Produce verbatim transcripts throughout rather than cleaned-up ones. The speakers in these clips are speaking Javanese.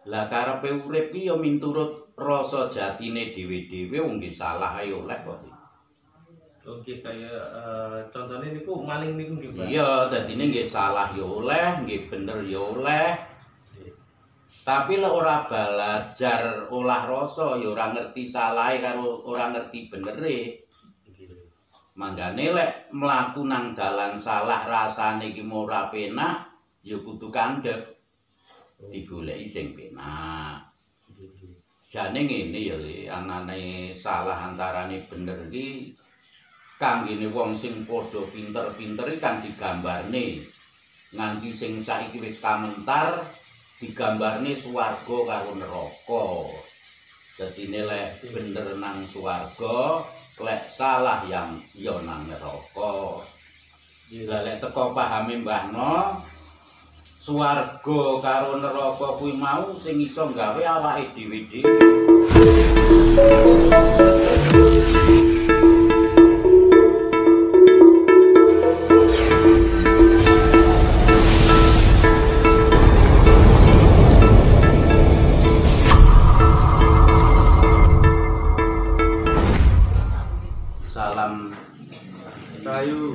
Lah karepe urip ki ya miturut rasa jatine dhewe-dhewe wong nggih salah ae oleh kok. Oke, kayak uh, contohnya niku maling niku nggih, Pak. Iya, dadine nggih salah ya oleh, nggih bener ya oleh. Tapi lek ora belajar olah rasa ya ora ngerti salahe karo ora ngerti benere. Manggane lek mlaku nang dalan salah rasane iki ora penak, ya kudu kandhek. Digoleki sing penak. Jane ngene ya Le, anane salah antarane bener iki kanggene wong sing padha pinter-pinter iki kan digambarne. Nganti sing saiki wis kamentar digambarne swarga karo neraka. Dadi lek bener nang swarga, lek salah yang ya nang neraka. Lah lek teko pahame Mbah No, swarga karo neraka kuwi mau sing iso gawe awake dhewe-dhewe. Salam Kayu.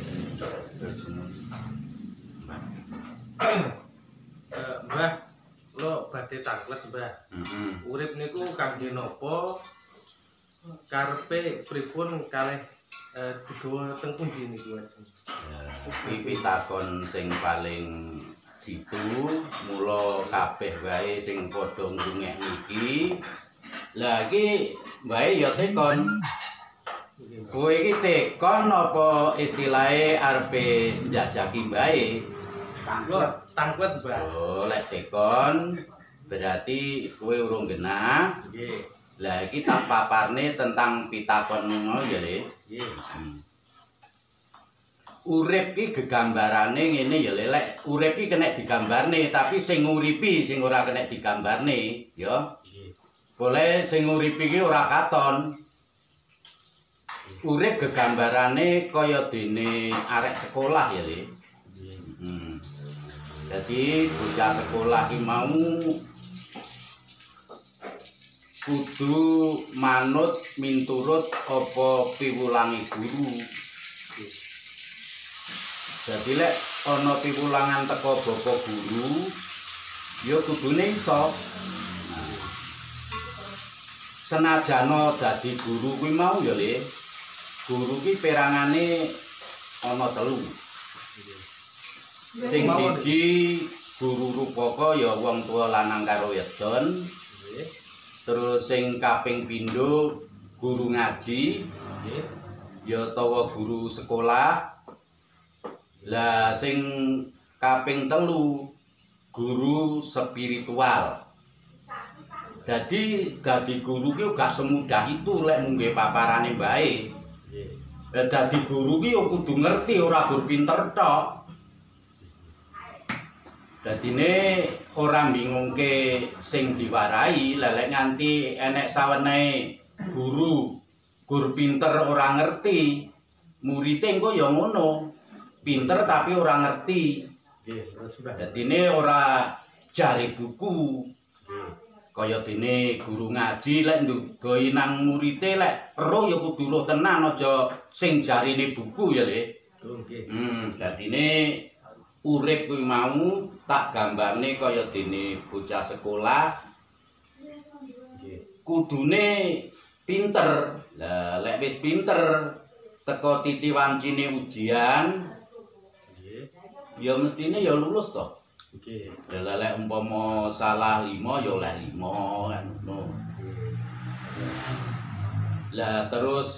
Uh, Mbah, lo badhe tanglet, Mbah. Heeh. Urip niku kangge napa? Karepe pripun kalih uh, digawa teng pundi niku? Iki pitakon sing paling jitu, mula kabeh wae sing padha ngrungek niki. Lah iki wae ya tekon. Kowe iki tekon apa istilahe arepe njajaki bae? Tanglet, tanglet, Mbah. Oh, lek tekon berarti kowe urung genah. Nggih. Lah iki tak paparne tentang pitakon ngono ya, Le. Nggih. Hmm. Urip ki gegambarane ngene ya, Le. Lek urip ki kena digambarne, tapi sing nguripi sing ora kena digambarne, ya. Nggih. Boleh sing nguripi ki ora katon. Urip gegambarane kaya dene arek sekolah ya, Le. Hmm. Jadi bocah sekolah ki mau kudu manut minturut apa piwulangi guru. Jadi lek ana piwulangan teko bapak guru, ya kudune iso. Nah, senajana dadi guru kuwi mau ya, Le. Guru ki perangane ana telu. Sing siji guru rupaka ya wong tua lanang karo wedon. Terus sing kaping pindho guru ngaji. Ya utawa guru sekolah. Lah sing kaping telu guru spiritual. Jadi dadi guru ki gak semudah itu lek mungge paparane bae. Lah dadi guru ki ya kudu ngerti ora gur pinter tok. Dadine ora bingungke sing diwarai, lelek nganti enek sawenehe guru, guru pinter ora ngerti. Muridé engko ya ngono. Pinter tapi ora ngerti. Nggih, terus Mbah. Dadine ora jare buku. Kaya dene guru ngaji lek ndugoi nang muridé lek roh ya kudu roh tenan aja sing jarine buku ya, Le. Nggih. Hmm, dadine urip kuwi mau tak gambarne kaya dene bocah sekolah. Nggih. Kudune pinter. Lah lek wis pinter teko titi wancine ujian, Nggih. ya mestine ya lulus toh. Nggih. Lah lek umpama salah lima ya oleh lima kan ngono. Lah terus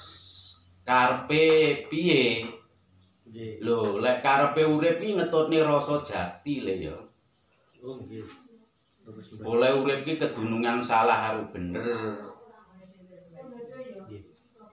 karepe piye? Nggih. Lho, lek karepe urip iki ngetutne rasa jati le ya. Oh nggih. Terus Mbah. Boleh urip iki kedunungan salah karo bener. Nggih.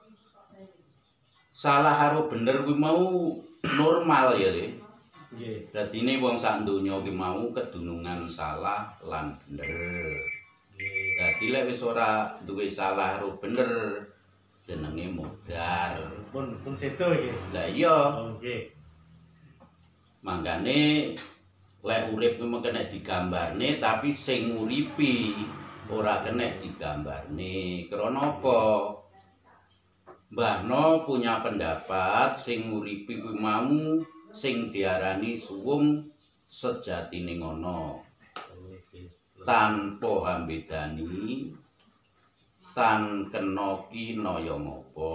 Salah karo bener kuwi mau normal ya, Le. Nggih. Dadine wong sak donya ki mau kedunungan salah lan bener. Nggih. Dadi lek wis ora duwe salah karo bener, jenenge modar. Pun pun sedo nggih. Lah iya, Oh nggih. mangkane Lek urip kuwi kena digambarne tapi sing nguripi ora kena digambarne. Krana apa? Mbah No punya pendapat sing nguripi kuwi mau sing diarani suwung sejatine ngono. Tanpa hambedani tan kena kinaya ngapa.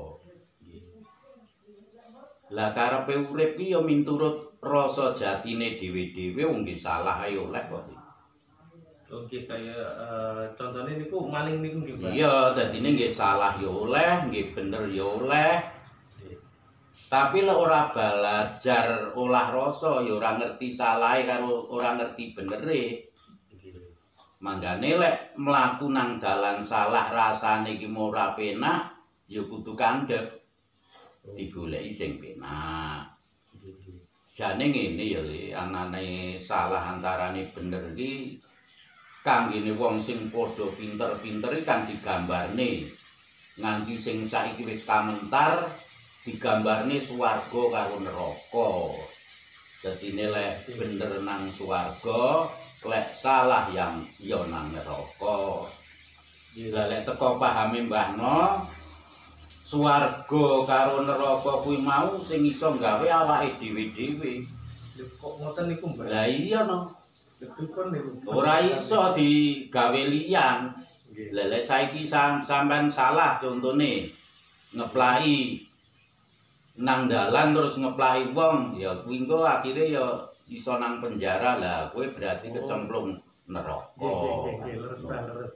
Lah karepe urip ki ya miturut rasa jatine dhewe-dhewe wong nggih salah ae oleh kok. Oke, kaya uh, contohnya niku maling niku nggih, Pak. Iya, dadine nggih salah ya oleh, nggih bener ya oleh. Tapi lek ora belajar olah rasa ya ora ngerti salahe karo ora ngerti benere. Manggane lek mlaku nang dalan salah rasane iki ora penak, ya kudu kandhek. Digoleki sing penak. Jane ngene ya Le, anane salah antarane bener iki kanggene wong sing padha pinter-pinter kan digambarne. Nganti sing saiki wis kamentar digambarne swarga karo neraka. Dadine lek bener nang swarga, lek salah yang ya nang neraka. Lah lek teko pahame Mbah No, swarga karo neraka kuwi mau sing iso gawe awake dhewe-dhewe. Lho kok ngoten niku, Mbah? Lah iya no. Pripun niku? Ora iso digawe liyan. Lah lek saiki sampean salah contone ngeplaki nang dalan terus ngeplaki wong, ya kuwi engko akhire ya iso nang penjara. Lah kowe berarti kecemplung neraka. Nggih, leres Pak, leres.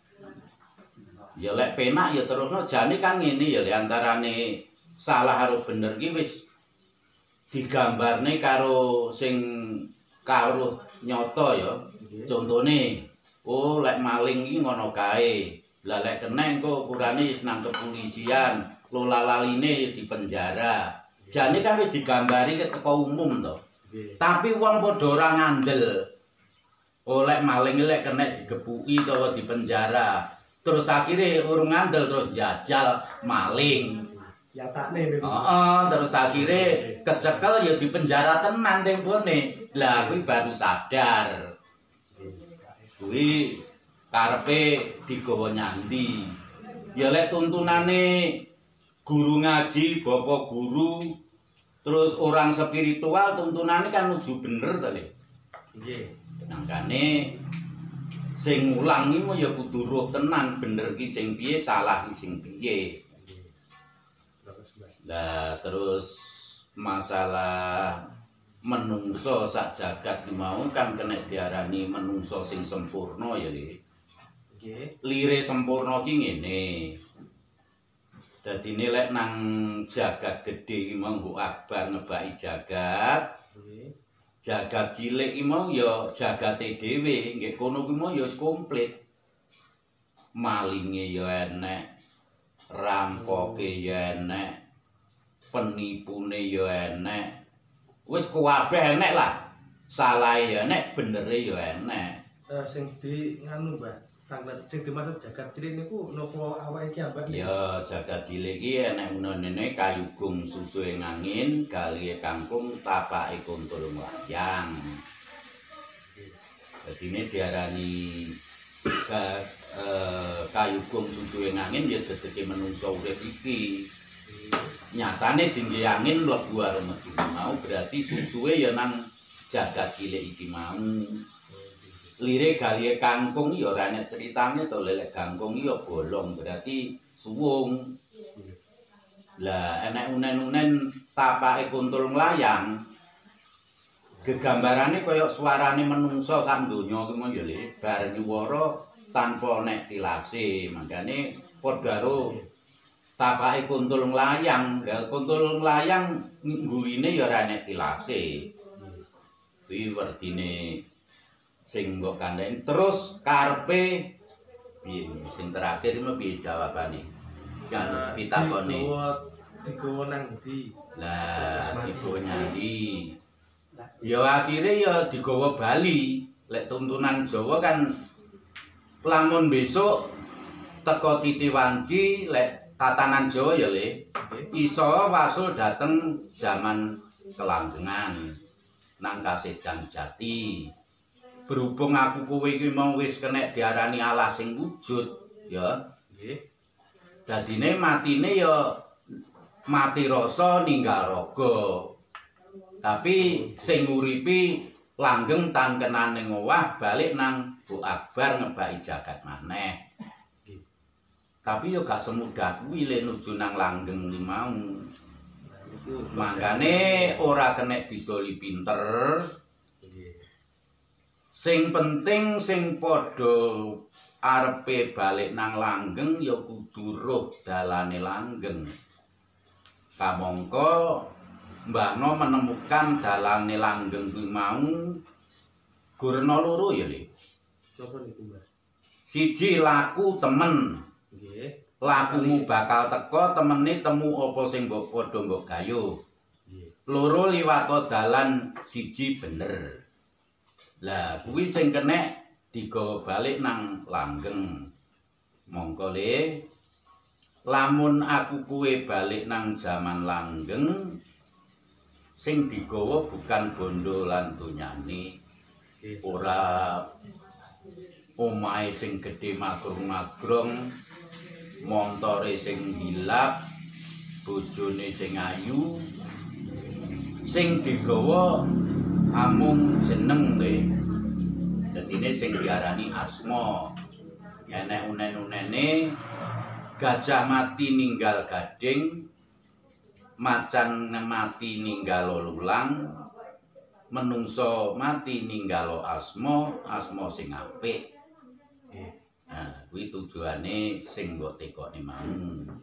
Ya lek penak ya terusno jane kan ngene ya antarane salah karo bener ki wis digambarne karo sing karo nyata ya. Contone, oh lek maling iki ngono kae. Lah lek kena engko ukurane wis nang kepolisian, lolalaline di penjara. Jane kan wis digambari teko umum to. Tapi wong padha ora ngandel. Oh lek maling lek kena digepuki utawa di penjara. Terus akhirnya urung ngandel terus jajal maling. Ya takne niku. Heeh, terus akhirnya kecekel ya di penjara tenan tempone. Lah kuwi baru sadar. Kuwi karepe digawa nyandi. Ya lek tuntunane guru ngaji, bapak guru, terus orang spiritual tuntunane kan nuju bener to, Le. Nggih. Nangkane sing mulang iki ya kudu roh tenan bener ki sing piye, salah ki sing piye. Lah terus masalah menungso sak jagat ki mau kan kena diarani menungso sing sempurna ya, Le. Nggih. Lire sempurna ki ngene. Dadi lek nang jagat gedhe iki mau mbok akbar ngebaki jagat. Nggih. Jagat cilik iki mau ya jagate dhewe, nggih kono kuwi mau ya wis komplit. Malinge ya enek, rampoke ya enek, penipune ya enek. Wis kabeh enek lah. Salahe ya enek, benere ya enek. Eh sing di nganu, Mbah. Tanglet sing dimaksud jagat cilik niku napa awake iki ambak? Ya jagat cilik iki enek unene kayugung susuhe angin, galihe kangkung, tapake kuntul wayang. Dadine diarani ka, eh, kayugung susuhe angin ya dedeke menungso urip iki. Nyatane dingge angin mlebu karo metu mau berarti susuhe ya nang jagat cilik iki mau. Lire galihe kangkung ya ora enek critane to, lek kangkung ya bolong berarti suwung. Lah enek unen-unen tapake kuntul nglayang. Gegambarane kaya suarane menungso sak donya ki mon ya Le, bar nyuwara tanpa nek tilase. Mangkane padha karo tapake kuntul nglayang. Lah kuntul nglayang nggurine ya ora enek tilase. Kuwi werdine sing mbok kandhani terus karepe piye sing terakhir iki piye jawabane kan pitakone digawa digawa nang ndi lah digawa nyandi ya akhire ya digawa Bali lek tuntunan Jawa kan lamun besok teko Titiwanci lek tatanan Jawa ya Le iso wasul dateng zaman kelanggengan nang Kasedang Jati. Berhubung aku kowe iki mau wis kena diarani Allah sing wujud, ya. Nggih. Dadine matine ya mati rasa ninggal raga. Tapi sing nguripi langgeng tangkenan ning owah balik nang Bu Akbar ngebaki jagat maneh. Tapi yo gak semudah kuwi le nuju nang langgeng kuwi mau. Mangkane ora kena didoli pinter. Sing penting sing padha arepe balik nang langgeng ya kudu roh dalane langgeng. Kamangka Mbahno menemukan dalane langgeng kuwi mau gurena loro ya, Le. Coba niku, Mbah. Siji laku temen. Nggih. Lakumu bakal teko temene temu apa sing mbok padha mbok gayuh. Nggih. Loro liwat dalan siji bener. Lah kuwi sing kenek digawa balik nang langgeng. Mongko Le, lamun aku kuwe balik nang jaman langgeng sing digawa bukan bondo lan donyane. Ora omahe sing gedhe magrong-magrong, montore sing hilap, bojone sing ayu, sing digawa amung jeneng Le. Dadine sing diarani asma. Enek unen-unene gajah mati ninggal gading, macan mati ninggal lulang, menungso mati ninggal asma, asma sing apik. Nah, kuwi tujuane sing mbok tekokne mau.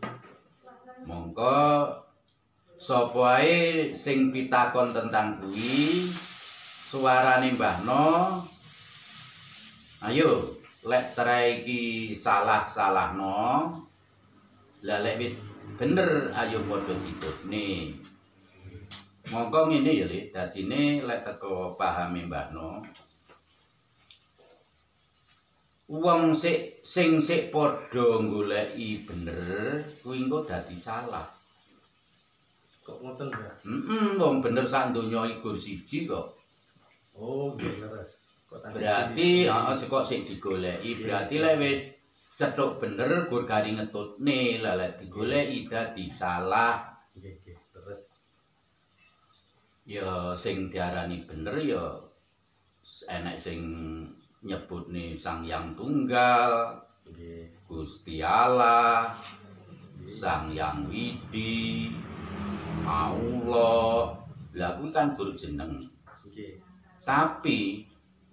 Mongko sapa ae sing pitakon tentang kuwi, suarane Mbahno, ayo lek trae iki salah-salahno. Lah lek wis bener ayo padha ditutne. Mongko ngene ya, Le, dadine lek teko pahame Mbahno, wong sik sing sik padha goleki bener kuwi engko dadi salah. Kok ngoten, Mbah? Heeh, wong bener sak donya iku siji kok. Oh, nggih leres. Kok tak Berarti heeh kok sik digoleki, berarti lek wis cetuk bener gur gari ngetutne, lah lek digoleki dadi salah. nggih, nggih. Terus Ya sing diarani bener ya enek sing nyebutne Sang Hyang Tunggal, nggih. Gusti Allah, Sang Hyang Widi, Allah. Lah kuwi kan gur jeneng. Nggih. Tapi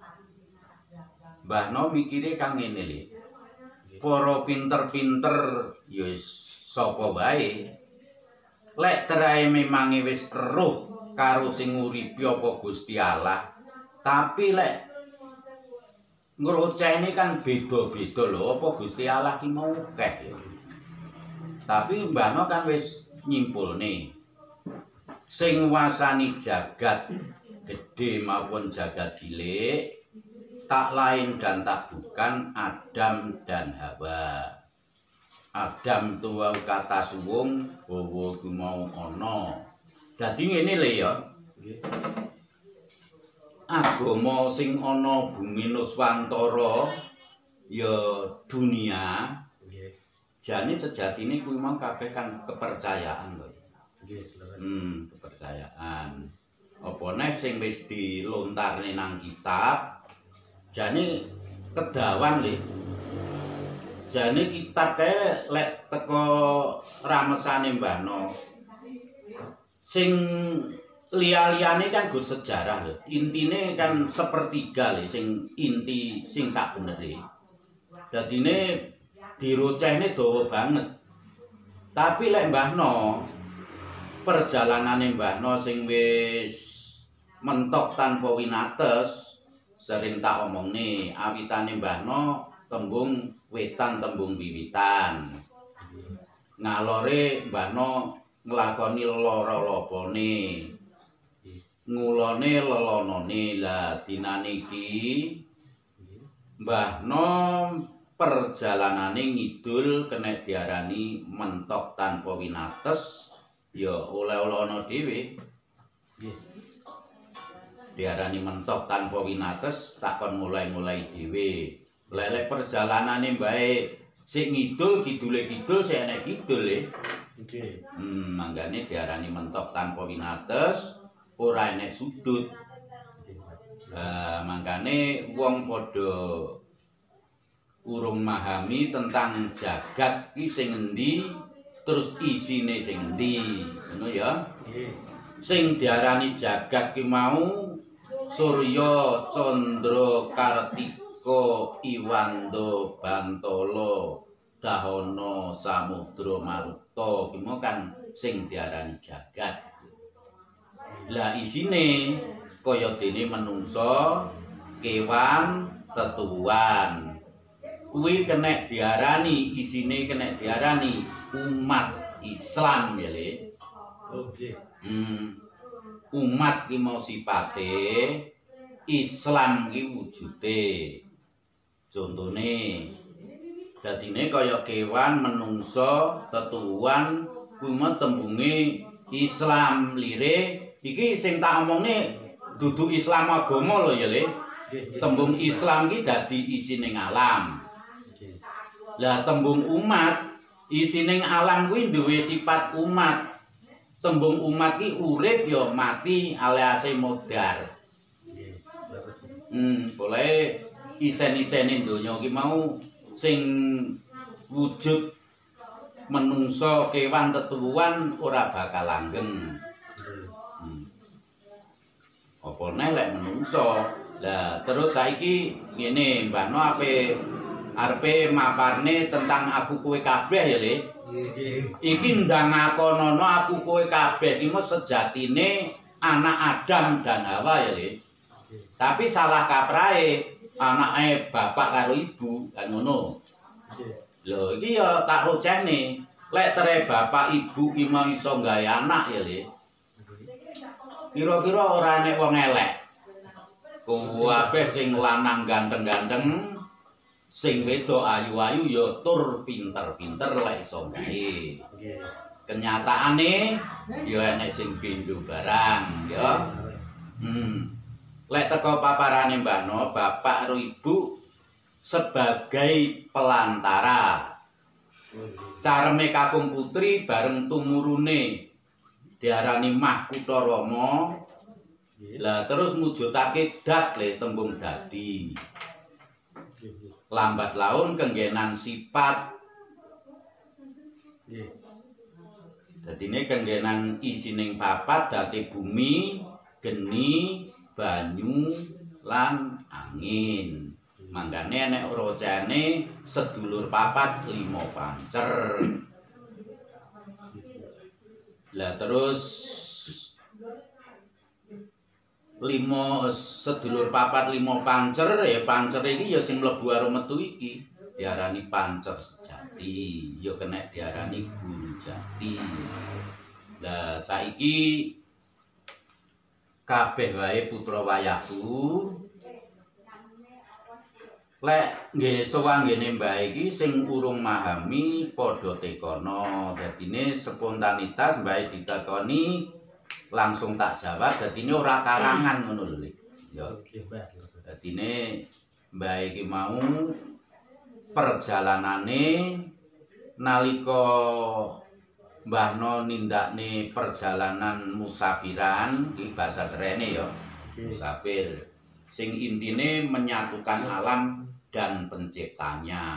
Mbahno mikire kang ngene Le. Para pinter-pinter ya wis sapa wae. Lek terae memang wis eruh karo sing nguripi apa Gusti Allah, tapi lek ngrocene kan beda-beda lho, apa Gusti Allah ki mau akeh ya. Tapi Mbahno kan wis nyimpulne sing nguasani jagat gede maupun jagat cilik tak lain dan tak bukan Adam dan Hawa. Adam tuwa kata suwung, Hawa ku mau ana. Dadi ngene le ya. Nggih. Agama sing ana bumi Nuswantara ya dunia. Nggih. Jane sejatine kuwi mau kabeh kan kepercayaan lho. Nggih, leres. Hmm, kepercayaan. Apa nek sing wis dilontarne nang kitab jane kedawan le. Jane kitab kae lek teko ramesane Mbahno. Sing liya-liyane kan gur sejarah lho. Intine kan sepertiga le sing inti sing sabenere. Dadine dirocehne dawa banget. Tapi lek Mbahno perjalanane Mbahno sing wis mentok tanpa winates, sering tak omongne awitane Mbahno tembung wetan tembung wiwitan. Ngalore Mbahno nglakoni lara-lapane, ngulone lelonone. Lah dinane iki Mbahno perjalanane ngidul kena diarani mentok tanpa winates ya oleh-oleh ana dhewe. Nggih. diarani mentok tanpa winates tak kon mulai-mulai dhewe. Lelek perjalanane mbae sik ngidul kidule kidul sik enek kidul e. Nggih. Hmm, manggane diarani mentok tanpa winates, ora enek sudut. Lah mangkane wong padha urung memahami tentang jagat ki sing endi, terus isine sing endi, ngono ya. Nggih. Sing diarani jagat ki mau Surya, Candra, Kartika, Iwanda, Bantala, Dahana, Samudra, Maruta ki mau kan sing diarani jagat. Lah isine kaya dene manungsa, kewan, tetuwuhan. Kuwi kena diarani isine kena diarani umat Islam ya Le. Oke. Hmm. Umat ki mau sipate, Islam ki wujude. Contone dadine kaya kewan, menungsa, tetuwuhan kuwi mau tembunge Islam lire. Iki sing tak omongne dudu Islam agama lho ya Le. Tembung Islam ki dadi isining alam. Lah tembung umat isining alam kuwi duwe sifat umat. Tembung umat ki urip ya mati alias modar. Hmm, boleh isen-isene donya ki mau sing wujud menungsa, kewan, tetuwuhan ora bakal langgeng. Hmm. Apa neh lek menungsa. Lah terus saiki ngene Mbah No ape arepe maparne tentang aku kowe kabeh ya Le. Iki ndangakonono aku kowe kabeh iki mos sejatine anak Adam dan Hawa ya Le. Tapi salah kaprahe anake bapak karo ibu kan ngono. Lho iki ya tak rocene lek tere bapak ibu ki mau iso gawe anak ya Le. Kira-kira ora enek wong elek. Kabeh sing lanang ganteng-ganteng, sing wedok ayu-ayu ya tur pinter-pinter lek iso gawe. Kenyataane ya enek sing pindho barang ya. Hmm. Lek teko paparane Mbah No, bapak karo ibu sebagai pelantara. Careme kakung putri bareng tumurune diarani Mahkutha Rama. Lah terus mujudake dat le tembung dadi. Lambat laun kenggenan sifat. Nggih. Dadine kenggenan isining papat dadi bumi, geni, banyu lan angin. Mangkane enek rocane sedulur papat lima pancer. Lah terus lima sedulur papat lima pancer ya pancer iki ya sing mlebu karo metu iki diarani pancer sejati ya kena diarani guru jati. Lah saiki kabeh wae putra wayahku lek nggih sowan ngene Mbah iki sing urung memahami padha tekono. Dadine spontanitas Mbah ditakoni langsung tak jawab, dadine ora karangan ngono lho. Ya. Dadine Mbah iki mau perjalanane nalika Mbah No nindakne perjalanan musafiran, iki bahasa kerene ya. Musafir. Sing intine menyatukan alam dan penciptanya.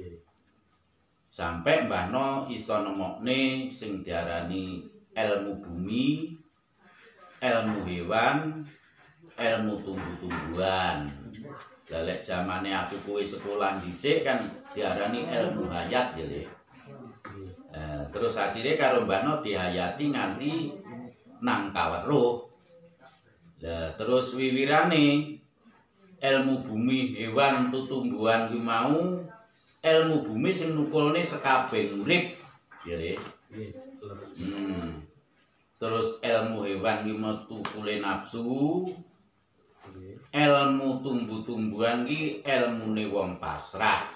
Sampai Mbah No iso nemokne sing diarani ilmu bumi, ilmu hewan, ilmu tumbuh-tumbuhan. Lah lek zamane aku kowe sekolah dhisik kan diarani ilmu hayat ya Le. Eh, terus akhirnya karo Mbah No dihayati nganti nang Kaweruh. Lah terus wiwirane ilmu bumi, hewan, tutumbuhan ki mau ilmu bumi sing nukulne sekabeh urip ya Le. Hmm. Terus ilmu hewan ki metu kule nafsu. Ilmu tumbuh-tumbuhan ki ilmune wong pasrah.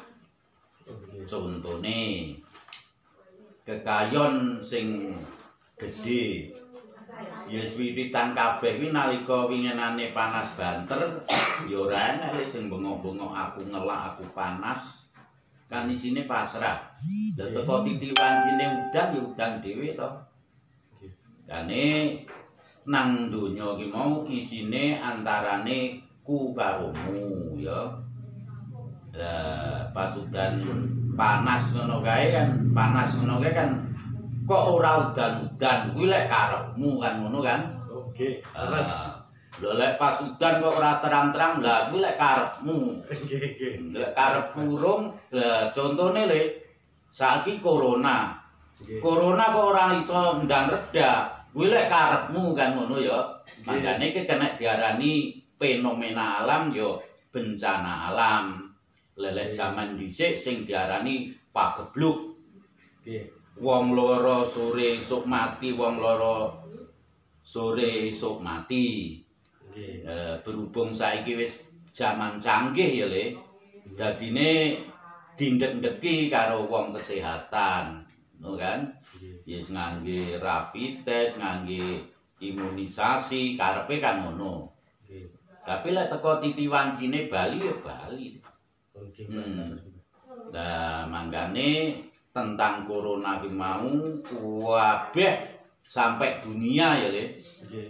Contone kekayon sing gedhe Ya wiwitan kabeh kuwi nalika winginane panas banter ya ora enak le sing bengok-bengok aku ngelak aku panas. Kan isine pasrah. Lah teko titiwan sine udan ya udan dhewe to. Dane nang donya ki mau isine antarane ku karomu ya. Lah pas udan panas ngono kae kan, panas ngono kae kan kok ora udan-udan kuwi lek karepmu kan ngono kan. Oke. Terus lho lek pas udan kok ora terang-terang lah kuwi lek karepmu. Nggih, nggih. Lek karep burung, lah contone le saiki corona. Corona kok ora iso ndang reda. Kuwi lek karepmu kan ngono ya. Makane iki kena diarani fenomena alam ya bencana alam. Lelek jaman dhisik sing diarani pagebluk. Nggih. Wong loro sore esuk mati, wong loro sore esuk mati. Nggih. Eh, berhubung saiki wis jaman canggih ya le. Dadine dindek-ndeki karo wong kesehatan, ngono kan? Yes ngangge rapid test, ngangge imunisasi, karepe kan ngono. Nggih. Tapi lek teko titiwan sine Bali ya Bali. Oke. Hmm. Nah, mangkane tentang corona ki mau kabeh sampai dunia ya le. Nggih.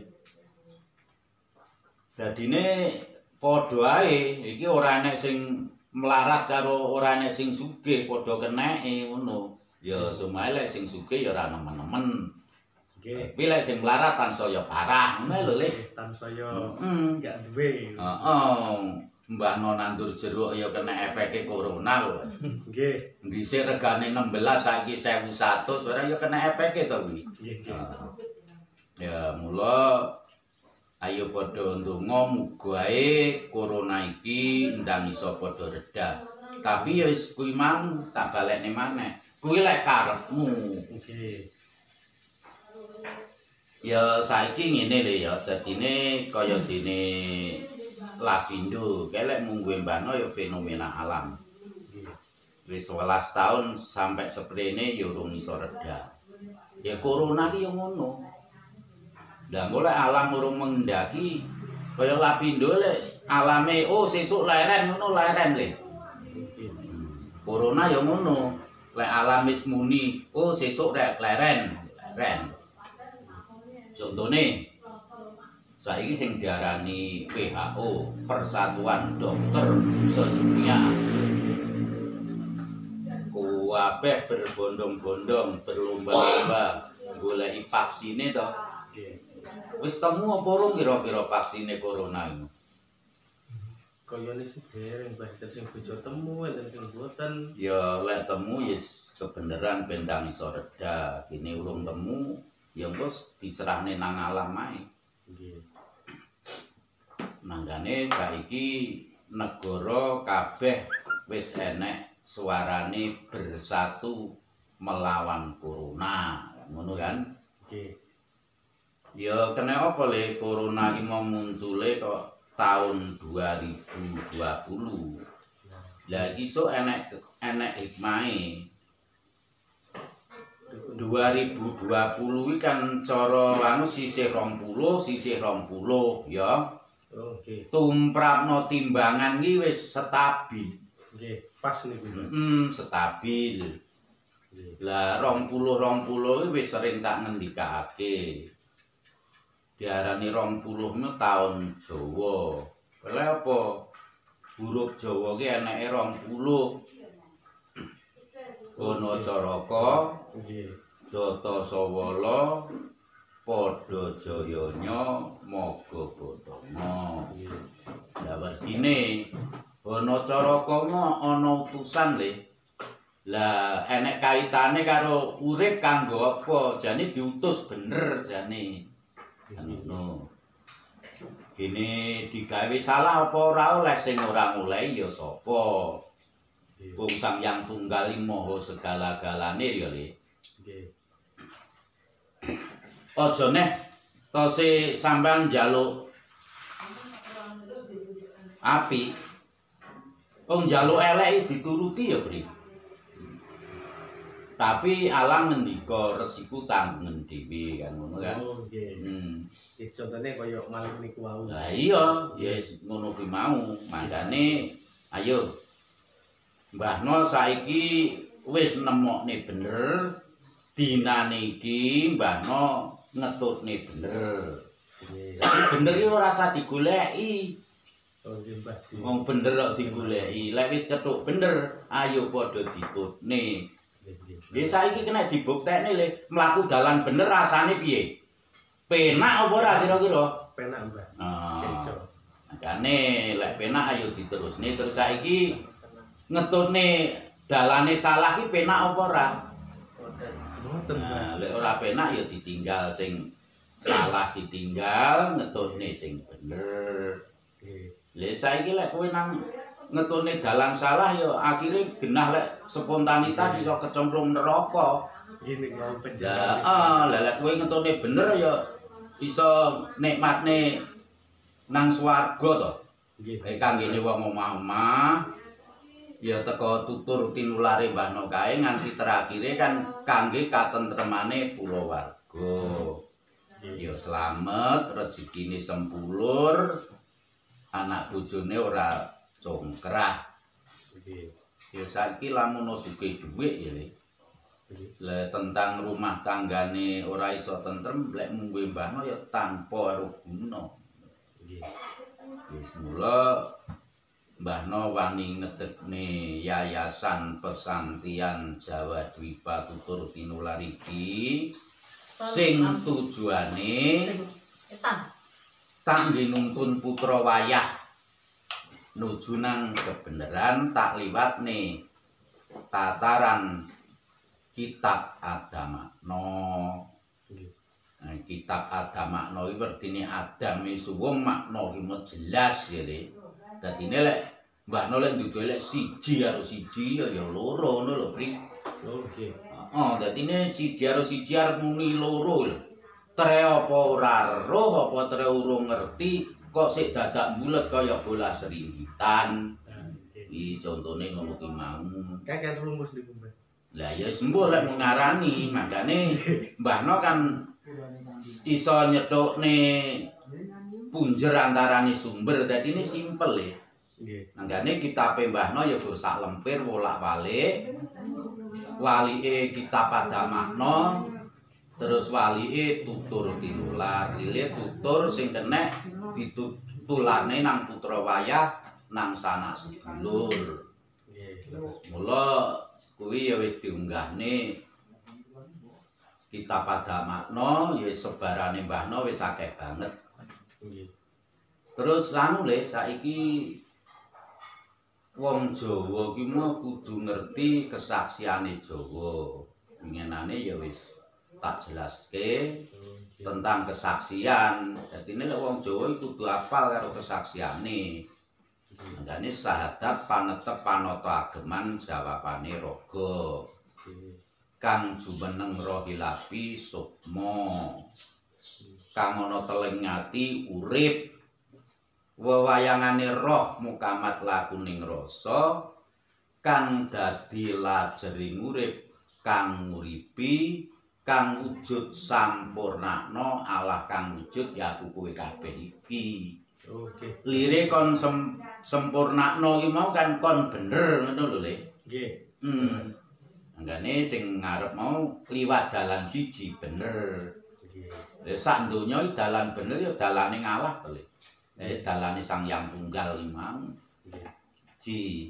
Dadine padha ae iki ora enek sing melarat karo ora enek sing sugih padha keneke ngono. Ya sumahe lek sing sugih ya ora nemen-nemen. Nggih. Tapi lek sing melarat tansaya parah ngono lho le. Tansaya Heeh. gak duwe. Heeh. Mbah no nandur jeruk ya kena efeke corona lho. Nggih. Dhisik regane enam belas saiki seribu seratus ora ya kena efeke to kuwi. Nggih, nggih. Ya mula ayo padha ndonga muga ae corona iki ndang iso padha reda. Tapi ya wis kuwi mang tak balekne maneh. Kuwi lek karepmu. Nggih. Ya saiki ngene lho ya, dadine kaya dene Lapindo, kelek mungguhe mbano ya fenomena alam. Wis sewelas tahun sampai seprene ya urung iso reda. Ya corona ki ya ngono. Lah golek alam urung mengendaki kaya Lapindo lek alame oh sesuk leren ngono leren le. Corona ya ngono. Lek alam wis muni oh sesuk rek leren, leren. Contone saiki sing diarani W H O Persatuan Dokter Sedunia kabeh berbondong-bondong berlomba-lomba goleki vaksine to. Wis temu apa urung kira-kira vaksine corona iki? Kayane sing dereng Mbah sing bojo temu enten sing boten. Ya lek temu yes kebeneran bendang iso reda. Kene urung temu ya engko diserahne nang alam ae. Nggih. Mangkane saiki negara kabeh wis enek suarane bersatu melawan corona, ngono kan? Nggih. Ya kena apa le corona iki mau muncule kok tahun dua ribu dua puluh. Lah iki sok enek enek hikmahe. dua ribu dua puluh iki kan cara anu sisih rong puluh, sisih rong puluh ya. Oh, nggih. Tumprapno timbangan iki wis stabil. Nggih, pas niku. Hmm, stabil. Lah rong puluh rong puluh iki wis sering tak ngendikake. Diarani rong puluh mu tahun Jawa. Lha apa? Huruf Jawa ki eneke rong puluh. Ana Caraka, Nggih. Data Sawala, Padha Jayanya, Maga Batama. Lah werdine ana Caraka ana utusan le. Lah enek kaitane karo urip kanggo apa? Jane diutus bener jane. Ngono. Kene digawe salah apa ora oleh sing ora mulai ya sapa? Wong Sang Yang Tunggal Maha segala-galane ya le. Nggih. Aja neh tose sampean njaluk api. Wong njaluk elek dituruti ya, Bri. Tapi alang ngendika resiku tanggungan dhewe kan ngono kan. Oh nggih. Hmm. Nggih contone kaya malih niku wau. Lah iya, ya ngono kuwi mau. Makane ayo Mbahno saiki wis nemokne bener, dinane iki Mbahno ngetutne bener. Nggih. Tapi bener iki ora usah digoleki. Oh nggih Mbah. Wong bener kok digoleki. Lek wis cethuk bener, ayo padha ditutne. Nggih saiki kena dibuktekne le, mlaku dalan bener rasane piye? Penak apa ora kira-kira? Penak Mbah. Nah, Keco. makane lek penak ayo diterusne terus saiki ngetutne dalane salah ki penak apa ora? Mboten Mbah. Nah, lek ora penak ya ditinggal sing salah ditinggal, ngetutne sing bener. Nggih. Lha saiki lek kowe nang ngetutne dalan salah ya akhire genah lek spontanitas iso kecemplung neraka. Gini mau Ya, penjara. ah, lek lek kowe ngetutne bener ya iso nikmatne nang swarga to. Nggih. Kayak kanggene wong omah-omah ya teko tutur tinulare Mbahno kae nganti terakhire kan kangge katentremane kulawarga. Ya slamet, rezekine sempulur, anak bojone ora congkrah. Nggih. Ya saiki lamun sugih dhuwit ya Le. Nggih. Lah tentang rumah tanggane ora iso tentrem lek mungguhe Mbahno ya tanpa ero guna. Nggih. Wis mula Mbahno wani ngedekne Yayasan Pesantian Jawa Dwipa Tutur Tinular iki sing tujuane kangge nuntun putra wayah nuju nang kebeneran tak liwatne tataran kitab Adamakno. Nah, kitab Adamakno iki wertine Adam suwung makna ki jelas ya Le. Dadine lek Mbahno lek nduduh lek siji karo siji ya ya loro ngono lho, Pri. Oh nggih. Heeh, dadine siji karo siji arep muni loro lho. Tre apa ora roh apa tre urung ngerti kok sik dadak bulet kaya bola seringgitan. Iki contone ngono ki mau. Kakek rumus niku Mbah. Lah ya sembuh lek ngarani, makane Mbahno kan iso nyethukne punjer antarane sumber, dadi ini simpel ya. Nggih. Mangkane kitabe Mbahno ya gur sak lempir wolak-walik. Walike kitab Adamakno, terus walike tutur tinular. Lile tutur sing kenek ditulane nang putra wayah nang sanak sedulur. Nggih. Mula kuwi ya wis diunggahne kitab Adamakno ya sebarane Mbahno wis akeh banget. Nggih. Terus anu le saiki wong Jawa ki mau kudu ngerti kesaksiane Jawa. Winginane ya wis tak jelaske tentang kesaksian. Dadi nek wong Jawa iku kudu hafal karo kesaksiane. Makane sahadat panetep panata ageman jawabane raga. Kang jumeneng roh ilapi sukma. Kang ana teleng ati urip. Wewayangane roh mukamat lakuning rasa kang dadi lajering urip kang nguripi kang wujud sampurnakno Allah kang wujud ya kowe kabeh iki. Oke. Lire kon sem sempurnakno iki mau kan kon bener ngono lho Le. Nggih. Hmm. Anggane sing ngarep mau liwat dalan siji bener. Nggih. Lah sak donya iki dalan bener ya dalane ngalah to Le. Eh dalane Sang Hyang Tunggal imam. Ji.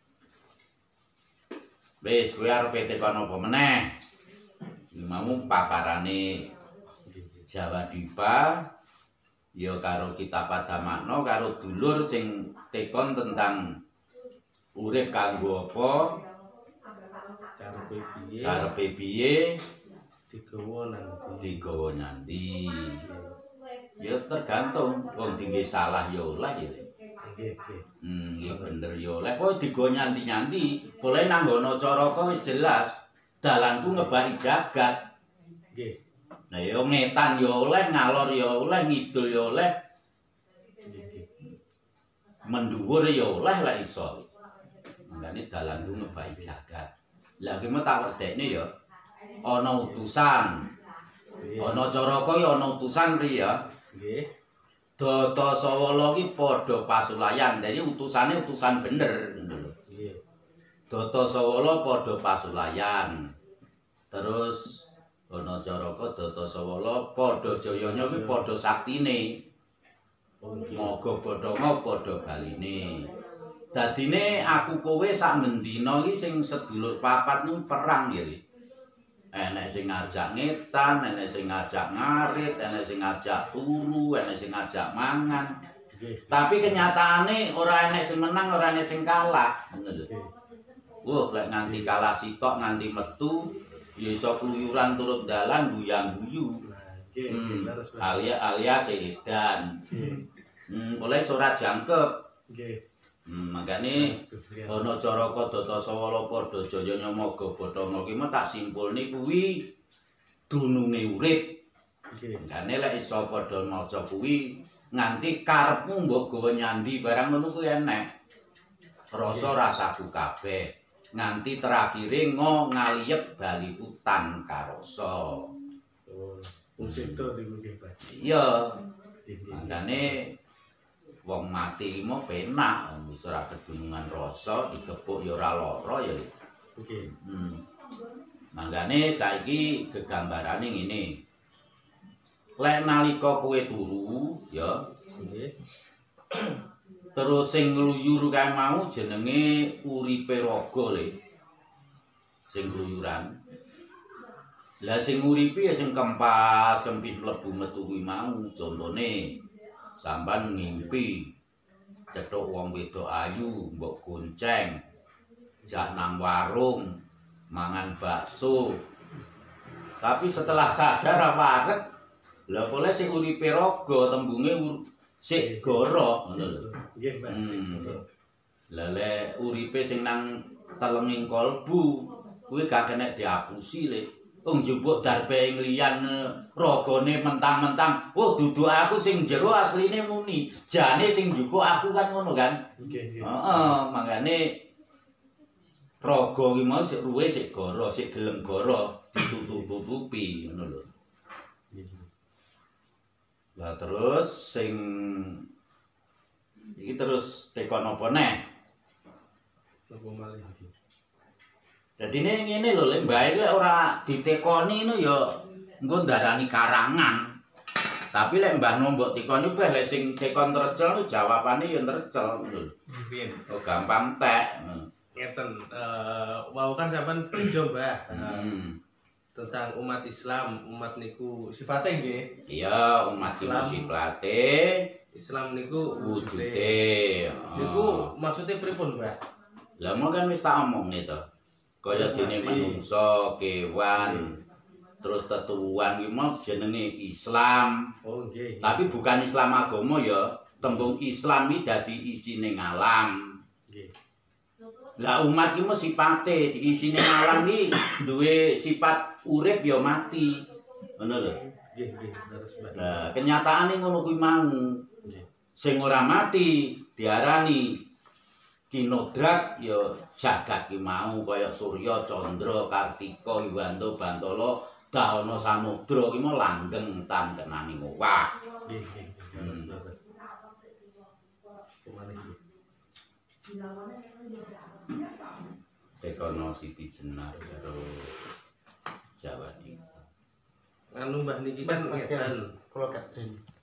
Wis kowe arep tekon apa meneh? Imamu paparane Jawa Dwipa ya karo kitab Adamakno karo dulur sing tekon tentang urip kanggo apa? Karepe piye? Karepe piye? Digawa nanti. Digawa nanti. Ya tergantung wong tinggi salah ya oleh ya. Nggih, nggih. Hmm, ya bener ya oleh. Kok digo nyanti-nyanti, boleh nanggono caraka wis jelas. Dalanku ngebaki jagat. Nggih. Nah ya ngetan ya oleh, ngalor ya oleh, ngidul ya oleh, Nggih, nggih. mendhuwur ya oleh lek iso. Mangkane dalanku ngebaki jagat. Lah ki mah tak werdekne ya. Ana utusan. Ana Caraka ya ana utusan ri ya. Nggih. Data Sawala ki padha pasulayan. Dadi utusane utusan bener ngono lho. Nggih. Data Sawala padha pasulayan. Terus ana Caraka Data Sawala padha jayanya ki padha saktine. Moga Bathara padha baline. Dadine aku kowe sak mendina iki sing sedulur papat niku perang ya. Enek sing ngajak ngetan, enek sing ngajak ngarit, enek sing ngajak turu, enek sing ngajak mangan. Tapi kenyataane ora enek sing menang, ora enek sing kalah. Ngono lho. Wah, lek nganti kalah sitok nganti metu ya iso keluyuran turut dalan guyang-guyu. Hmm, alias alias edan. Hmm, oleh ora jangkep. Nggih. Hmm, makane ana Caraka Data Sawala padha jayanya Maga Bathara ki mah tak simpulne kuwi dununge urip. Nggih. Makane lek iso padha maca kuwi nganti karepmu mbok gawa nyandi barang ngono kuwi enek. Rasa rasaku kabeh. Nganti terakhire ngo ngaliyep baliku tan karasa. Oh, wong sedo niku nggih, Pak. Iya. Makane wong mati mo penak wis ora kedunungan rasa dikepuk ya ora lara ya. Nggih. Hmm. Mangane saiki gegambarane ngene. Lek nalika kowe turu ya, nggih. Terus sing ngluyur kae mau jenenge uripe raga le. Sing gluyuran. Lah sing uripe ya sing kempas, kempis mlebu metu kuwi mau contone sampean ngimpi cethuk wong wedok ayu mbok gonceng jak nang warung mangan bakso. Tapi setelah sadar apa arep lha kole sing uripe raga tembunge sik goro ngono lho. Nggih, Pak. Lah lek uripe sing nang telenging kolbu kuwi gak kena diapusi le. Wong njupuk darbe ngliyan ragane mentang-mentang, "Oh, dudu aku sing jero asline muni." Jane sing njupuk aku kan ngono kan? Nggih, nggih. Heeh, mangane raga ki mau sik ruwe sik goro, sik gelem goro ditutup-tutupi ngono lho. Lah terus sing iki terus tekon apa neh? Napa malih iki? Dadine ngene lho, lek mbae lek ora ditekoni ngono ya engko ndarani karangan. Tapi lek mbahmu mbok tekoni beh lek sing tekon trecel jawabane ya trecel ngono lho. Nggih. Oh gampang tek. Ngeten, eh wau kan sampean pinjol, Mbah. Hmm. Tentang umat Islam, umat niku sifate nggih. Iya, umat Islam sifate, Islam niku wujude. Niku maksudnya pripun, Mbah? Lah mau kan wis tak omongne to. Kaya dene manungsa, kewan, terus tetuwuhan ki mau jenenge Islam. Oh, nggih. Tapi bukan Islam agama ya, tembung Islam iki dadi isine alam. Nggih. Lah umat ki mesti sifate diisine alam iki duwe sifat urip ya mati. Ngono lho. Nggih, nggih, terus Mbah. Lah kenyataane ngono kuwi mau. Nggih. Sing ora mati diarani kinodrat ya jagat ki mau kaya Surya, Candra, Kartika, Iwanto, Bantala, Dahana Samudra ki mau langgeng tan kenani owah. Nggih, nggih. Terus. Kemana iki? Tekono Siti Jenar karo Jawa Timur. Anu Mbah niki kan ngeten. Kula Kapten.